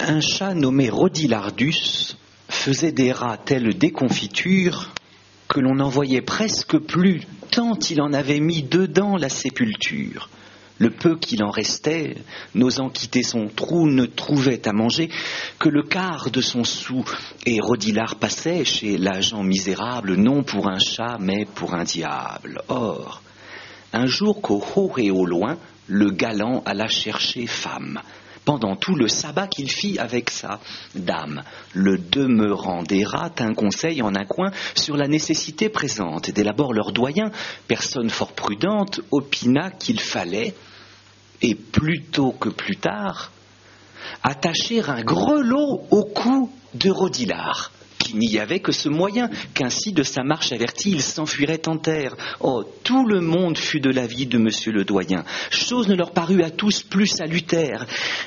Un chat nommé Rodilardus faisait des rats telle déconfiture que l'on n'en voyait presque plus, tant il en avait mis dedans la sépulture. Le peu qu'il en restait, n'osant quitter son trou, ne trouvait à manger que le quart de son sou. Et Rodilard passait chez l'agent misérable, non pour un chat, mais pour un diable. Or, un jour qu'au haut et au loin, le galant alla chercher femme. Pendant tout le sabbat qu'il fit avec sa dame, le demeurant des rats tint conseil en un coin sur la nécessité présente. Et dès l'abord leur doyen, personne fort prudente, opina qu'il fallait, et plus tôt que plus tard, attacher un grelot au cou de Rodilard, qu'il n'y avait que ce moyen, qu'ainsi de sa marche averti, il s'enfuirait en terre. Oh, tout le monde fut de l'avis de monsieur le doyen. Chose ne leur parut à tous plus salutaire.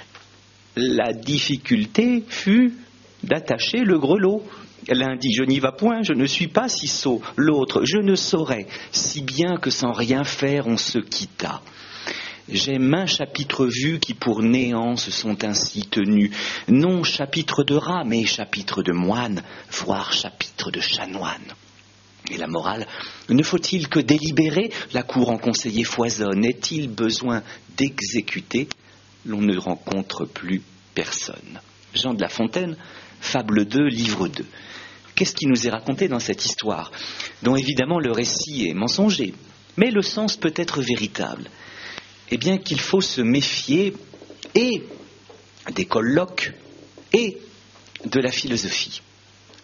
La difficulté fut d'attacher le grelot. L'un dit « je n'y vas point, je ne suis pas si sot ». L'autre « je ne saurais », si bien que sans rien faire on se quitta. J'ai maints chapitres vus qui pour néant se sont ainsi tenus, non chapitres de rats, mais chapitres de moines, voire chapitres de chanoines. Et la morale, ne faut-il que délibérer? La cour en conseiller foisonne. Est-il besoin d'exécuter? L'on ne rencontre plus personne. Jean de La Fontaine, Fable 2, livre 2. Qu'est-ce qui nous est raconté dans cette histoire, dont évidemment le récit est mensonger, mais le sens peut être véritable? Eh bien qu'il faut se méfier et des colloques et de la philosophie. Pourquoi ?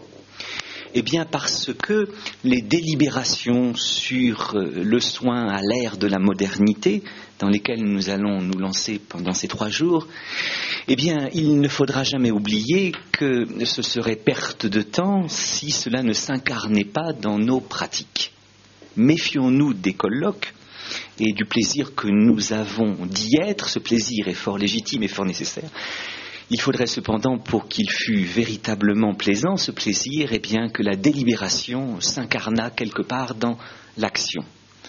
Eh bien parce que les délibérations sur le soin à l'ère de la modernité, dans lesquelles nous allons nous lancer pendant ces 3 jours, eh bien il ne faudra jamais oublier que ce serait perte de temps si cela ne s'incarnait pas dans nos pratiques. Méfions-nous des colloques et du plaisir que nous avons d'y être. Ce plaisir est fort légitime et fort nécessaire. Il faudrait cependant, pour qu'il fût véritablement plaisant, ce plaisir, eh bien, que la délibération s'incarnât quelque part dans l'action.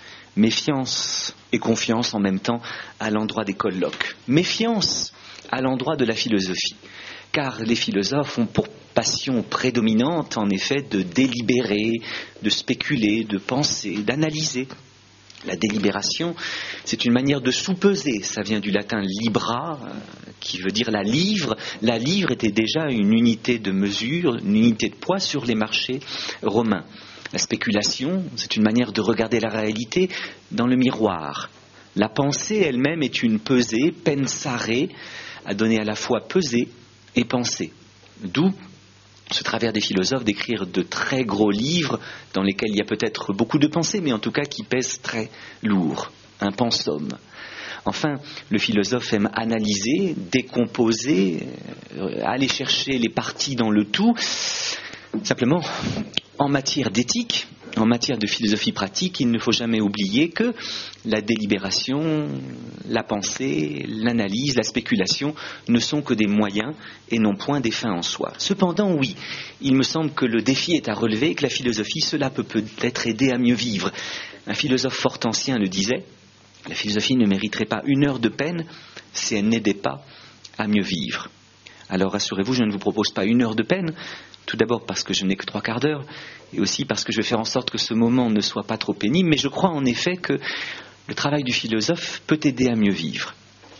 Méfiance et confiance en même temps à l'endroit des colloques. Méfiance à l'endroit de la philosophie. Car les philosophes ont pour passion prédominante, en effet, de délibérer, de spéculer, de penser, d'analyser. La délibération, c'est une manière de soupeser. Ça vient du latin libra, qui veut dire la livre. La livre était déjà une unité de mesure, une unité de poids sur les marchés romains. La spéculation, c'est une manière de regarder la réalité dans le miroir. La pensée elle-même est une pesée, pensare, à donner à la fois peser et penser. D'où ce travers des philosophes d'écrire de très gros livres dans lesquels il y a peut-être beaucoup de pensées, mais en tout cas qui pèsent très lourd, un pensum. Enfin, le philosophe aime analyser, décomposer, aller chercher les parties dans le tout. Simplement, en matière d'éthique, en matière de philosophie pratique, il ne faut jamais oublier que la délibération, la pensée, l'analyse, la spéculation ne sont que des moyens et non point des fins en soi. Cependant, oui, il me semble que le défi est à relever et que la philosophie, cela peut peut-être aider à mieux vivre. Un philosophe fort ancien le disait, la philosophie ne mériterait pas 1 heure de peine si elle n'aidait pas à mieux vivre. Alors rassurez-vous, je ne vous propose pas 1 heure de peine, tout d'abord parce que je n'ai que 3/4 d'heure, et aussi parce que je vais faire en sorte que ce moment ne soit pas trop pénible, mais je crois en effet que le travail du philosophe peut aider à mieux vivre.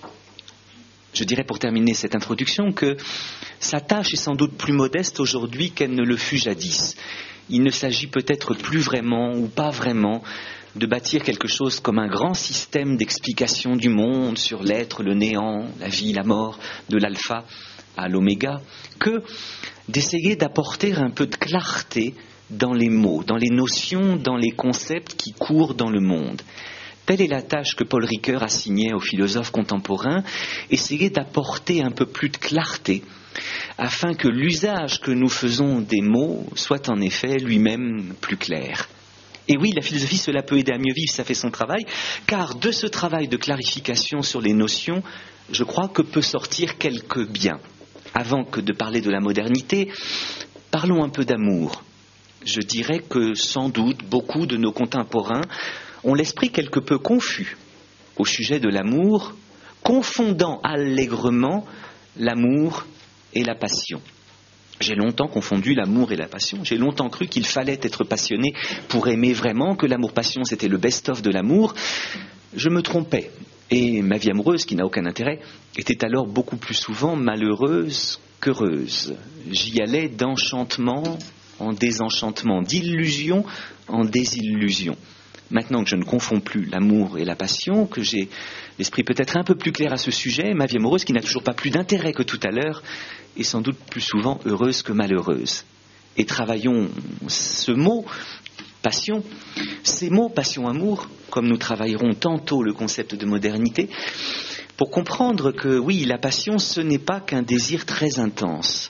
Je dirais pour terminer cette introduction que sa tâche est sans doute plus modeste aujourd'hui qu'elle ne le fut jadis. Il ne s'agit peut-être plus vraiment ou pas vraiment de bâtir quelque chose comme un grand système d'explication du monde sur l'être, le néant, la vie, la mort, de l'alpha à l'oméga, que d'essayer d'apporter un peu de clarté dans les mots, dans les notions, dans les concepts qui courent dans le monde. Telle est la tâche que Paul Ricoeur assignait aux philosophes contemporains, essayer d'apporter un peu plus de clarté, afin que l'usage que nous faisons des mots soit en effet lui-même plus clair. Et oui, la philosophie, cela peut aider à mieux vivre, ça fait son travail, car de ce travail de clarification sur les notions, je crois que peut sortir quelques biens. Avant que de parler de la modernité, parlons un peu d'amour. Je dirais que sans doute beaucoup de nos contemporains ont l'esprit quelque peu confus au sujet de l'amour, confondant allègrement l'amour et la passion. J'ai longtemps confondu l'amour et la passion. J'ai longtemps cru qu'il fallait être passionné pour aimer vraiment, que l'amour-passion c'était le best-of de l'amour. Je me trompais. Et ma vie amoureuse, qui n'a aucun intérêt, était alors beaucoup plus souvent malheureuse qu'heureuse. J'y allais d'enchantement en désenchantement, d'illusion en désillusion. Maintenant que je ne confonds plus l'amour et la passion, que j'ai l'esprit peut-être un peu plus clair à ce sujet, ma vie amoureuse, qui n'a toujours pas plus d'intérêt que tout à l'heure, est sans doute plus souvent heureuse que malheureuse. Et travaillons ce mot, passion, ces mots, passion, amour, comme nous travaillerons tantôt le concept de modernité, pour comprendre que oui, la passion, ce n'est pas qu'un désir très intense.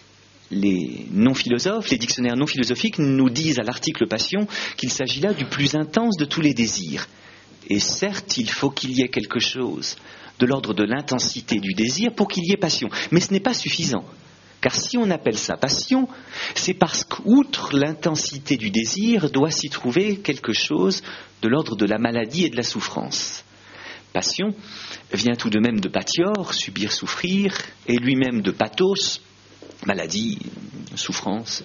Les non-philosophes, les dictionnaires non-philosophiques nous disent à l'article passion qu'il s'agit là du plus intense de tous les désirs. Et certes, il faut qu'il y ait quelque chose de l'ordre de l'intensité du désir pour qu'il y ait passion. Mais ce n'est pas suffisant. Car si on appelle ça passion, c'est parce qu'outre l'intensité du désir, doit s'y trouver quelque chose de l'ordre de la maladie et de la souffrance. Passion vient tout de même de patior, subir, souffrir, et lui-même de pathos, maladie, souffrance,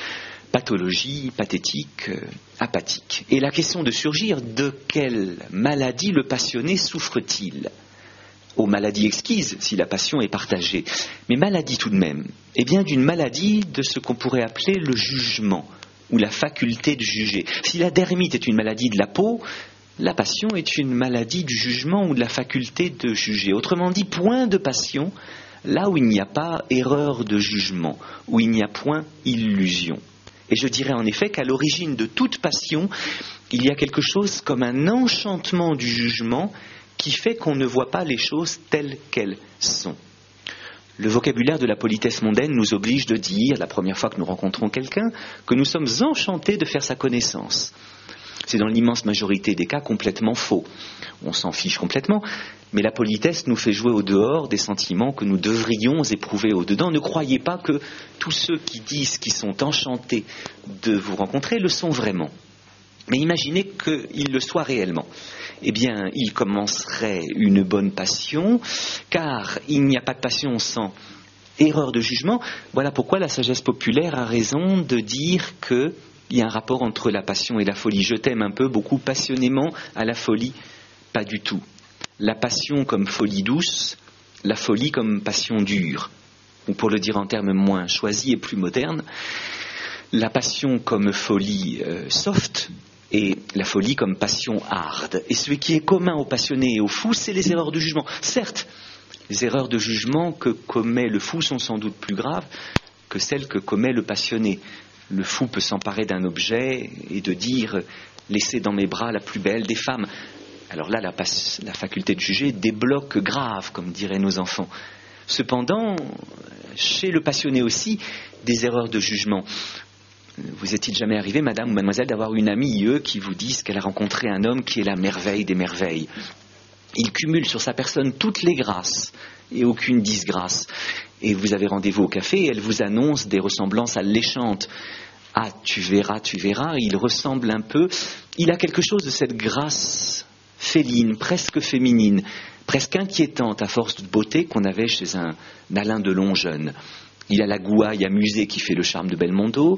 pathologie, pathétique, apathique. Et la question de surgir, de quelle maladie le passionné souffre-t-il ? Aux maladies exquises, si la passion est partagée. Mais maladie tout de même. Eh bien, d'une maladie de ce qu'on pourrait appeler le jugement, ou la faculté de juger. Si la dermite est une maladie de la peau, la passion est une maladie du jugement ou de la faculté de juger. Autrement dit, point de passion, là où il n'y a pas erreur de jugement, où il n'y a point illusion. Et je dirais en effet qu'à l'origine de toute passion, il y a quelque chose comme un enchantement du jugement qui fait qu'on ne voit pas les choses telles qu'elles sont. Le vocabulaire de la politesse mondaine nous oblige de dire, la première fois que nous rencontrons quelqu'un, que nous sommes enchantés de faire sa connaissance. C'est dans l'immense majorité des cas complètement faux. On s'en fiche complètement, mais la politesse nous fait jouer au dehors des sentiments que nous devrions éprouver au dedans. Ne croyez pas que tous ceux qui disent qu'ils sont enchantés de vous rencontrer le sont vraiment. Mais imaginez qu'ils le soient réellement. Eh bien, il commencerait une bonne passion, car il n'y a pas de passion sans erreur de jugement. Voilà pourquoi la sagesse populaire a raison de dire qu'il y a un rapport entre la passion et la folie. Je t'aime un peu, beaucoup, passionnément, à la folie, pas du tout. La passion comme folie douce, la folie comme passion dure. Ou pour le dire en termes moins choisis et plus modernes, la passion comme folie soft, et la folie comme passion hard. Et ce qui est commun aux passionnés et aux fous, c'est les erreurs de jugement. Certes, les erreurs de jugement que commet le fou sont sans doute plus graves que celles que commet le passionné. Le fou peut s'emparer d'un objet et de dire « laissez dans mes bras la plus belle des femmes ». Alors là, la faculté de juger débloque grave, comme diraient nos enfants. Cependant, chez le passionné aussi, des erreurs de jugement. Vous est-il jamais arrivé, madame ou mademoiselle, d'avoir une amie, qui vous disent qu'elle a rencontré un homme qui est la merveille des merveilles ? Il cumule sur sa personne toutes les grâces et aucune disgrâce. Et vous avez rendez-vous au café et elle vous annonce des ressemblances alléchantes. Ah, tu verras, il ressemble un peu. Il a quelque chose de cette grâce féline, presque féminine, presque inquiétante à force de beauté qu'on avait chez un Alain Delon jeune. Il a la gouaille amusée qui fait le charme de Belmondo.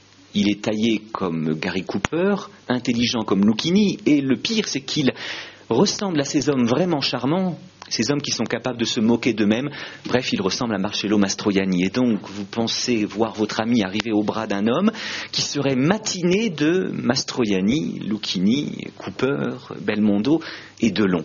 Il est taillé comme Gary Cooper, intelligent comme Lucchini, et le pire, c'est qu'il ressemble à ces hommes vraiment charmants, ces hommes qui sont capables de se moquer d'eux-mêmes. Bref, il ressemble à Marcello Mastroianni. Et donc, vous pensez voir votre ami arriver au bras d'un homme qui serait matiné de Mastroianni, Lucchini, Cooper, Belmondo et Delon.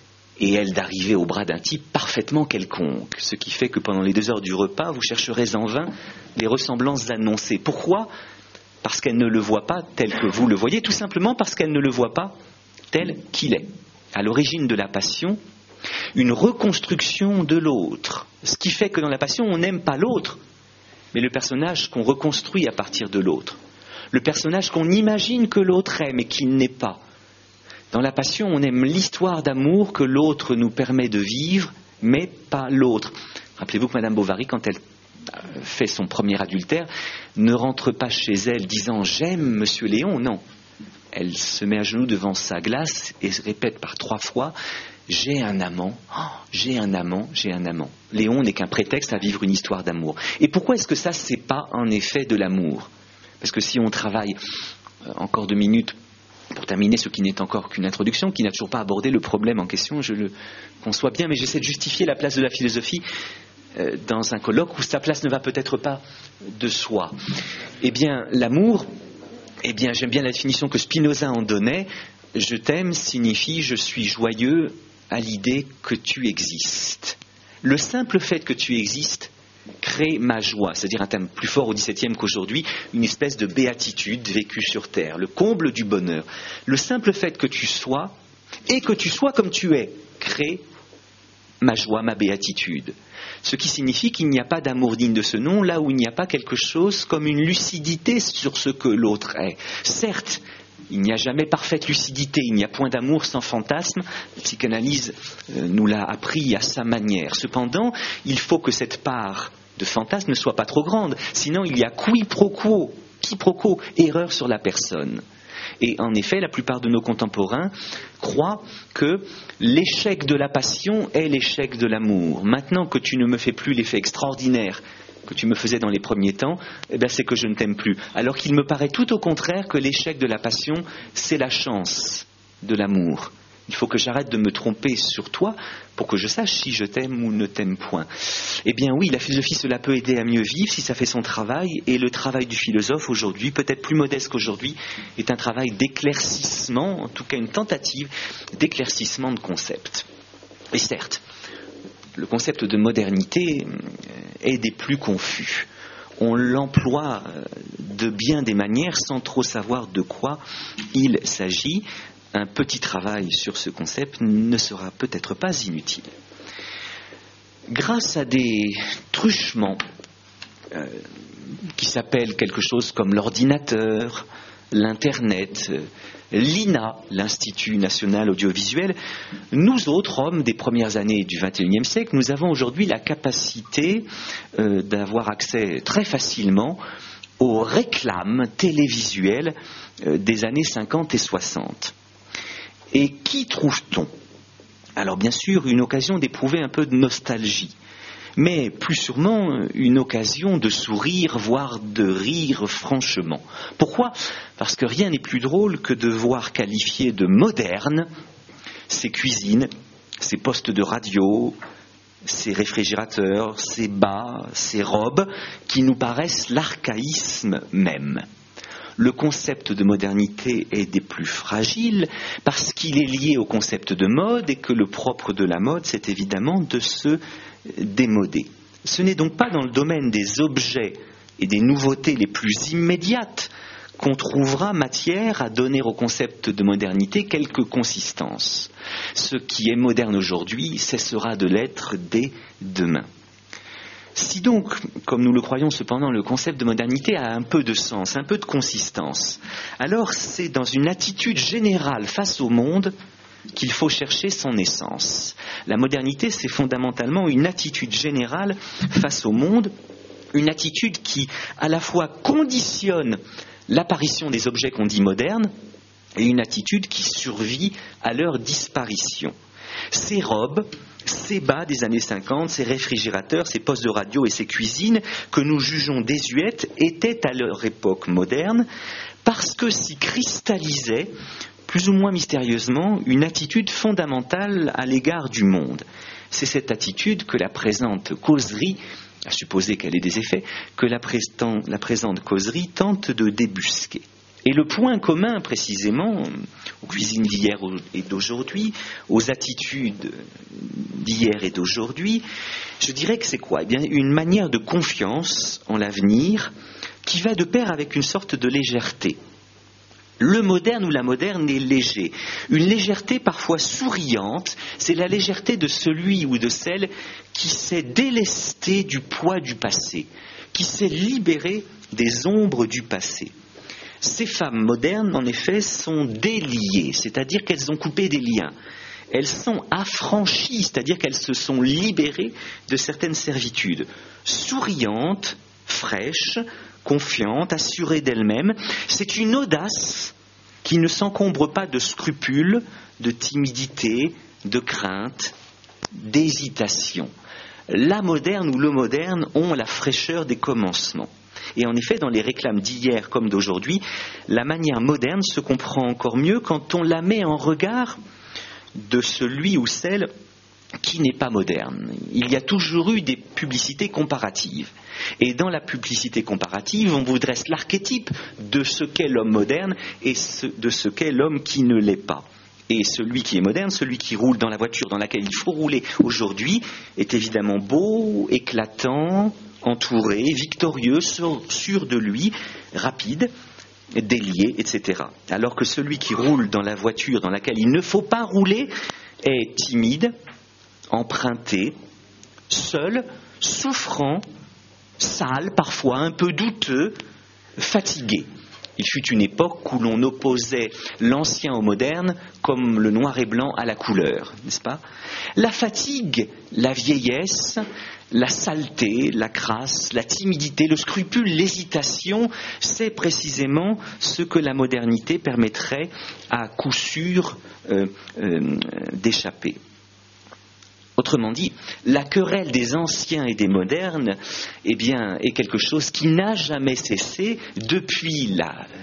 Et elle d'arriver au bras d'un type parfaitement quelconque. Ce qui fait que pendant les 2 heures du repas, vous chercherez en vain les ressemblances annoncées. Pourquoi ? Parce qu'elle ne le voit pas tel que vous le voyez, tout simplement parce qu'elle ne le voit pas tel qu'il est. À l'origine de la passion, une reconstruction de l'autre. Ce qui fait que dans la passion, on n'aime pas l'autre, mais le personnage qu'on reconstruit à partir de l'autre. Le personnage qu'on imagine que l'autre est, mais qui n'est pas. Dans la passion, on aime l'histoire d'amour que l'autre nous permet de vivre, mais pas l'autre. Rappelez-vous que Madame Bovary, quand elle fait son premier adultère, ne rentre pas chez elle disant « j'aime Monsieur Léon », non. Elle se met à genoux devant sa glace et se répète par 3 fois « J'ai un amant, j'ai un amant, j'ai un amant. Léon n'est qu'un prétexte à vivre une histoire d'amour. Et pourquoi est-ce que ça, c'est pas en effet de l'amour? Parce que si on travaille encore 2 minutes pour terminer ce qui n'est encore qu'une introduction, qui n'a toujours pas abordé le problème en question, je le conçois bien, mais j'essaie de justifier la place de la philosophie dans un colloque où sa place ne va peut-être pas de soi. Eh bien, l'amour, j'aime bien la définition que Spinoza en donnait. Je t'aime signifie je suis joyeux à l'idée que tu existes. Le simple fait que tu existes crée ma joie, c'est-à-dire un terme plus fort au XVIIe qu'aujourd'hui, une espèce de béatitude vécue sur terre, le comble du bonheur. Le simple fait que tu sois, et que tu sois comme tu es, crée ma joie, ma béatitude. Ce qui signifie qu'il n'y a pas d'amour digne de ce nom, là où il n'y a pas quelque chose comme une lucidité sur ce que l'autre est. Certes, il n'y a jamais parfaite lucidité, il n'y a point d'amour sans fantasme. La psychanalyse nous l'a appris à sa manière. Cependant, il faut que cette part de fantasme ne soit pas trop grande, sinon il y a quiproquo, erreur sur la personne. Et en effet, la plupart de nos contemporains croient que l'échec de la passion est l'échec de l'amour. Maintenant que tu ne me fais plus l'effet extraordinaire que tu me faisais dans les premiers temps, c'est que je ne t'aime plus. Alors qu'il me paraît tout au contraire que l'échec de la passion, c'est la chance de l'amour. Il faut que j'arrête de me tromper sur toi pour que je sache si je t'aime ou ne t'aime point. Eh bien oui, la philosophie, cela peut aider à mieux vivre si ça fait son travail. Et le travail du philosophe aujourd'hui, peut-être plus modeste qu'aujourd'hui, est un travail d'éclaircissement, en tout cas une tentative d'éclaircissement de concepts. Et certes, le concept de modernité est des plus confus. On l'emploie de bien des manières sans trop savoir de quoi il s'agit. Un petit travail sur ce concept ne sera peut-être pas inutile. Grâce à des truchements qui s'appellent quelque chose comme l'ordinateur, l'Internet, l'INA, l'Institut national audiovisuel, nous autres hommes des premières années du XXIe siècle, nous avons aujourd'hui la capacité d'avoir accès très facilement aux réclames télévisuelles des années 50 et 60. Et qui trouve-t-on? Alors bien sûr, une occasion d'éprouver un peu de nostalgie, mais plus sûrement une occasion de sourire, voire de rire franchement. Pourquoi? Parce que rien n'est plus drôle que de voir qualifier de modernes ces cuisines, ces postes de radio, ces réfrigérateurs, ces bas, ces robes, qui nous paraissent l'archaïsme même. Le concept de modernité est des plus fragiles parce qu'il est lié au concept de mode et que le propre de la mode, c'est évidemment de se démoder. Ce n'est donc pas dans le domaine des objets et des nouveautés les plus immédiates qu'on trouvera matière à donner au concept de modernité quelque consistance. Ce qui est moderne aujourd'hui cessera de l'être dès demain. Si donc, comme nous le croyons cependant, le concept de modernité a un peu de sens, un peu de consistance, alors c'est dans une attitude générale face au monde qu'il faut chercher son essence. La modernité, c'est fondamentalement une attitude générale face au monde, une attitude qui, à la fois, conditionne l'apparition des objets qu'on dit modernes et une attitude qui survit à leur disparition. Ces robes, ces bas des années 50, ces réfrigérateurs, ces postes de radio et ces cuisines que nous jugeons désuètes étaient à leur époque moderne parce que s'y cristallisait, plus ou moins mystérieusement, une attitude fondamentale à l'égard du monde. C'est cette attitude que la présente causerie, à supposer qu'elle ait des effets, que la présente causerie tente de débusquer. Et le point commun, précisément, aux cuisines d'hier et d'aujourd'hui, aux attitudes d'hier et d'aujourd'hui, je dirais que c'est quoi? Eh bien, une manière de confiance en l'avenir qui va de pair avec une sorte de légèreté. Le moderne ou la moderne est léger. Une légèreté parfois souriante, c'est la légèreté de celui ou de celle qui s'est délesté du poids du passé, qui s'est libéré des ombres du passé. Ces femmes modernes, en effet, sont déliées, c'est-à-dire qu'elles ont coupé des liens. Elles sont affranchies, c'est-à-dire qu'elles se sont libérées de certaines servitudes. Souriantes, fraîches, confiantes, assurées d'elles-mêmes, c'est une audace qui ne s'encombre pas de scrupules, de timidité, de crainte, d'hésitation. La moderne ou le moderne ont la fraîcheur des commencements. Et en effet, dans les réclames d'hier comme d'aujourd'hui, la manière moderne se comprend encore mieux quand on la met en regard de celui ou celle qui n'est pas moderne. Il y a toujours eu des publicités comparatives. Et dans la publicité comparative, on vous dresse l'archétype de ce qu'est l'homme moderne et de ce qu'est l'homme qui ne l'est pas. Et celui qui est moderne, celui qui roule dans la voiture dans laquelle il faut rouler aujourd'hui, est évidemment beau, éclatant, entouré, victorieux, sûr de lui, rapide, délié, etc. Alors que celui qui roule dans la voiture dans laquelle il ne faut pas rouler est timide, emprunté, seul, souffrant, sale, parfois un peu douteux, fatigué. Il fut une époque où l'on opposait l'ancien au moderne comme le noir et blanc à la couleur, n'est-ce pas ? La fatigue, la vieillesse, la saleté, la crasse, la timidité, le scrupule, l'hésitation, c'est précisément ce que la modernité permettrait à coup sûr d'échapper. Autrement dit, la querelle des anciens et des modernes est quelque chose qui n'a jamais cessé depuis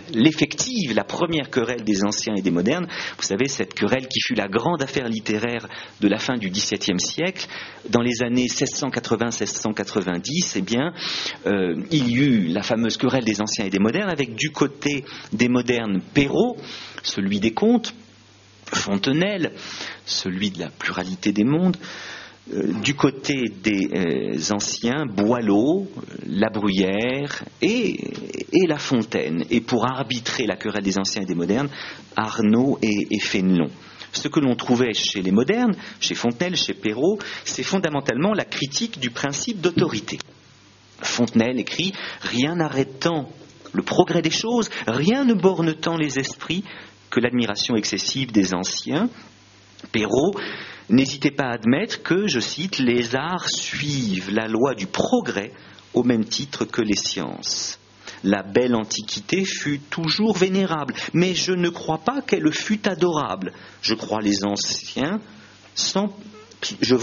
la première querelle des anciens et des modernes. Vous savez, cette querelle qui fut la grande affaire littéraire de la fin du XVIIe siècle. Dans les années 1680-1690, il y eut la fameuse querelle des anciens et des modernes, avec du côté des modernes Perrault, celui des contes, Fontenelle, celui de la pluralité des mondes, du côté des anciens, Boileau, La Bruyère et La Fontaine. Et pour arbitrer la querelle des anciens et des modernes, Arnaud et Fénelon. Ce que l'on trouvait chez les modernes, chez Fontenelle, chez Perrault, c'est fondamentalement la critique du principe d'autorité. Fontenelle écrit « Rien n'arrête tant le progrès des choses, rien ne borne tant les esprits que l'admiration excessive des anciens. » Perrault n'hésitait pas à admettre que, je cite, « les arts suivent la loi du progrès au même titre que les sciences. La belle Antiquité fut toujours vénérable, mais je ne crois pas qu'elle fût adorable. Je vois les anciens sans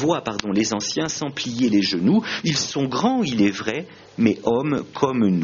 plier les genoux. Ils sont grands, il est vrai, mais hommes comme nous. »